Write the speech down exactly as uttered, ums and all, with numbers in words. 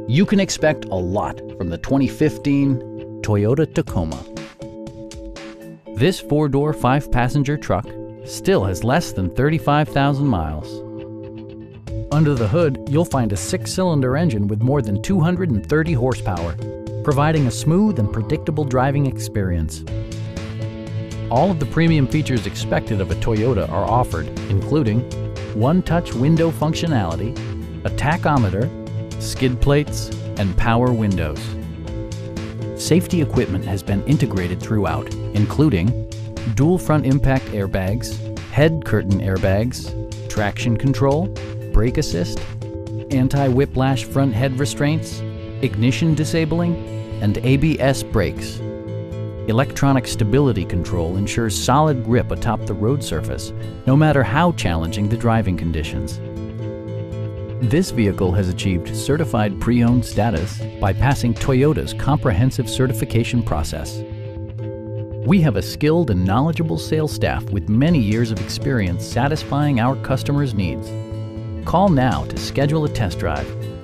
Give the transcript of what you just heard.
You can expect a lot from the twenty fifteen Toyota Tacoma. This four-door, five-passenger truck still has less than thirty-five thousand miles. Under the hood, you'll find a six-cylinder engine with more than two hundred thirty horsepower, providing a smooth and predictable driving experience. All of the premium features expected of a Toyota are offered, including one-touch window functionality, a tachometer, skid plates, and power windows. Safety equipment has been integrated throughout, including dual front impact airbags, head curtain airbags, traction control, brake assist, anti-whiplash front head restraints, ignition disabling, and A B S brakes. Electronic stability control ensures solid grip atop the road surface, no matter how challenging the driving conditions. This vehicle has achieved certified pre-owned status by passing Toyota's comprehensive certification process. We have a skilled and knowledgeable sales staff with many years of experience satisfying our customers' needs. Call now to schedule a test drive.